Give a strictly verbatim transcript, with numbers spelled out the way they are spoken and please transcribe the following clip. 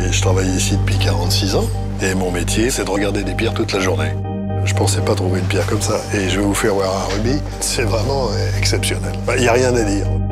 Et je travaille ici depuis quarante-six ans. Et mon métier, c'est de regarder des pierres toute la journée. Je pensais pas trouver une pierre comme ça. Et je vais vous faire voir un rubis. C'est vraiment exceptionnel. Il n'y a rien à dire.